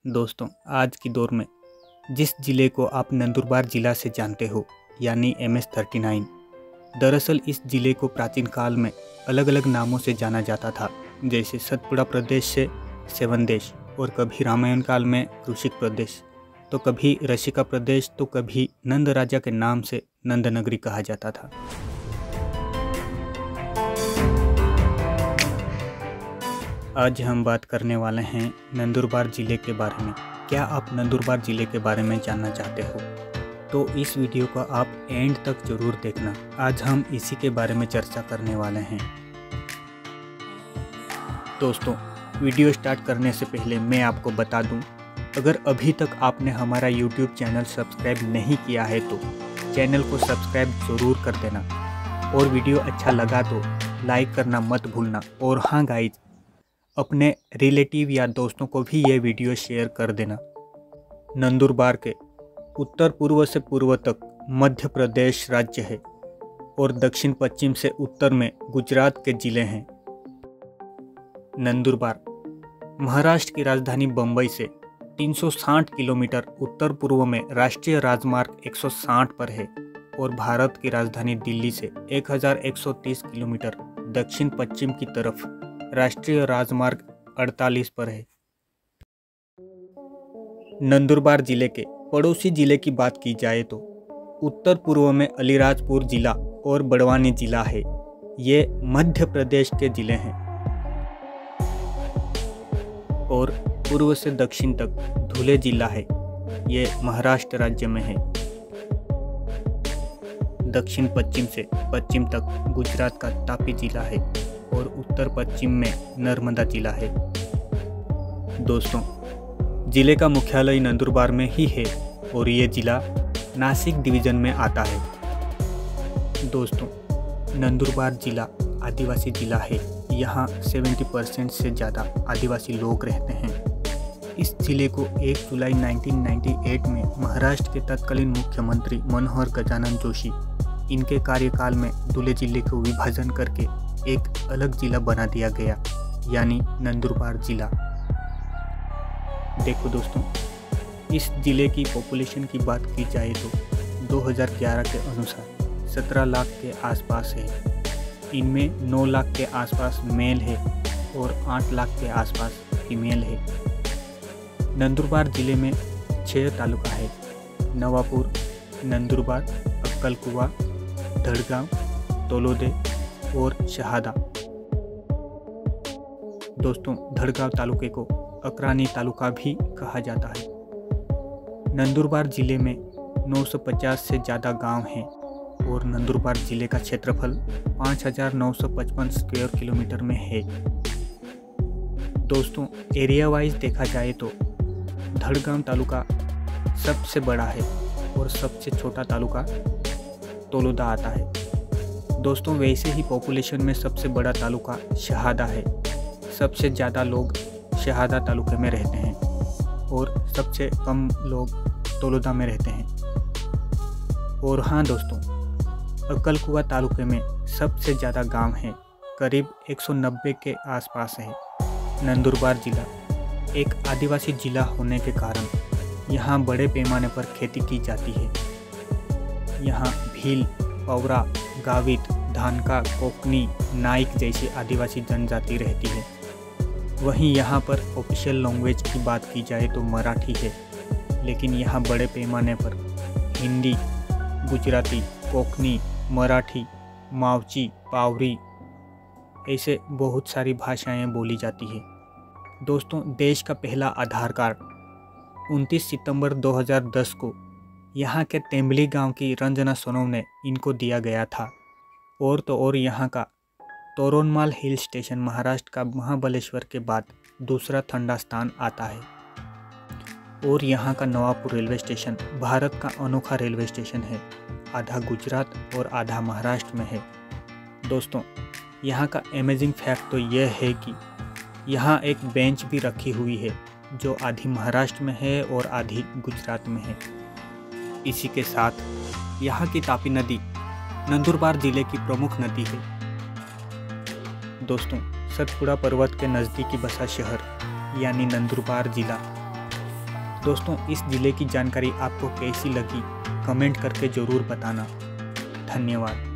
दोस्तों, आज की दौर में जिस ज़िले को आप नंदुरबार ज़िला से जानते हो यानी MS-39, दरअसल इस ज़िले को प्राचीन काल में अलग अलग नामों से जाना जाता था, जैसे सतपुड़ा प्रदेश से सेवनदेश और कभी रामायण काल में कृषिक प्रदेश, तो कभी रसिका प्रदेश, तो कभी नंद राजा के नाम से नंदनगरी कहा जाता था। आज हम बात करने वाले हैं नंदुरबार ज़िले के बारे में। क्या आप नंदुरबार ज़िले के बारे में जानना चाहते हो तो इस वीडियो को आप एंड तक ज़रूर देखना। आज हम इसी के बारे में चर्चा करने वाले हैं। दोस्तों, वीडियो स्टार्ट करने से पहले मैं आपको बता दूं, अगर अभी तक आपने हमारा YouTube चैनल सब्सक्राइब नहीं किया है तो चैनल को सब्सक्राइब ज़रूर कर देना और वीडियो अच्छा लगा तो लाइक करना मत भूलना। और हाँ गाइज, अपने रिलेटिव या दोस्तों को भी ये वीडियो शेयर कर देना। नंदुरबार के उत्तर पूर्व से पूर्व तक मध्य प्रदेश राज्य है और दक्षिण पश्चिम से उत्तर में गुजरात के ज़िले हैं। नंदुरबार महाराष्ट्र की राजधानी बम्बई से 360 किलोमीटर उत्तर पूर्व में राष्ट्रीय राजमार्ग 160 पर है और भारत की राजधानी दिल्ली से 1130 किलोमीटर दक्षिण पश्चिम की तरफ राष्ट्रीय राजमार्ग 48 पर है। नंदुरबार जिले के पड़ोसी जिले की बात की जाए तो उत्तर पूर्व में अलीराजपुर जिला और बड़वानी जिला है। ये मध्य प्रदेश के जिले हैं और पूर्व से दक्षिण तक धुले जिला है। ये महाराष्ट्र राज्य में है। दक्षिण पश्चिम से पश्चिम तक गुजरात का तापी जिला है और उत्तर पश्चिम में नर्मदा जिला है। दोस्तों, जिले का मुख्यालय नंदुरबार में ही है और ये जिला नासिक डिवीज़न में आता है। दोस्तों, नंदुरबार जिला आदिवासी जिला है। यहाँ 70% से ज़्यादा आदिवासी लोग रहते हैं। इस जिले को 1 जुलाई 1998 में महाराष्ट्र के तत्कालीन मुख्यमंत्री मनोहर गजानन जोशी इनके कार्यकाल में धुले जिले को विभाजन करके एक अलग जिला बना दिया गया, यानी नंदुरबार जिला। देखो दोस्तों, इस जिले की पॉपुलेशन की बात की जाए तो 2011 के अनुसार 17 लाख के आसपास है। इनमें 9 लाख के आसपास मेल है और 8 लाख के आसपास फीमेल है। नंदुरबार जिले में 6 तालुका है: नवापुर, नंदुरबार, अक्कलकुवा, धड़गांव, तोलोदे और शहादा। दोस्तों, धड़गांव तालुके को अकरानी तालुका भी कहा जाता है। नंदुरबार जिले में 950 से ज़्यादा गांव हैं और नंदुरबार जिले का क्षेत्रफल 5955 स्क्वायर किलोमीटर में है। दोस्तों, एरिया वाइज देखा जाए तो धड़गांव तालुका सबसे बड़ा है और सबसे छोटा तालुका तोलोदा आता है। दोस्तों, वैसे ही पॉपुलेशन में सबसे बड़ा तालुका शहादा है। सबसे ज़्यादा लोग शहादा तालुके में रहते हैं और सबसे कम लोग तोलोदा में रहते हैं। और हाँ दोस्तों, अक्कलकुवा तालुके में सबसे ज़्यादा गांव हैं, करीब 190 के आसपास है। नंदुरबार जिला एक आदिवासी जिला होने के कारण यहाँ बड़े पैमाने पर खेती की जाती है। यहाँ भील, पौरा, गावित, धानका, कोकनी, नाइक जैसी आदिवासी जनजाति रहती है। वहीं यहाँ पर ऑफिशियल लैंग्वेज की बात की जाए तो मराठी है, लेकिन यहाँ बड़े पैमाने पर हिंदी, गुजराती, कोकनी, मराठी, मावची, पावरी ऐसे बहुत सारी भाषाएं बोली जाती है। दोस्तों, देश का पहला आधार कार्ड 29 सितंबर 2010 को यहाँ के तेंबली गांव की रंजना सोनोव ने इनको दिया गया था। और तो और यहाँ का तोरनमाल हिल स्टेशन महाराष्ट्र का महाबलेश्वर के बाद दूसरा ठंडा स्थान आता है। और यहाँ का नवापुर रेलवे स्टेशन भारत का अनोखा रेलवे स्टेशन है। आधा गुजरात और आधा महाराष्ट्र में है। दोस्तों, यहाँ का अमेजिंग फैक्ट तो यह है कि यहाँ एक बेंच भी रखी हुई है जो आधी महाराष्ट्र में है और आधी गुजरात में है। इसी के साथ यहाँ की तापी नदी नंदुरबार जिले की प्रमुख नदी है। दोस्तों, सतपुड़ा पर्वत के नज़दीकी बसा शहर यानी नंदुरबार जिला दोस्तों, इस ज़िले की जानकारी आपको कैसी लगी कमेंट करके ज़रूर बताना। धन्यवाद।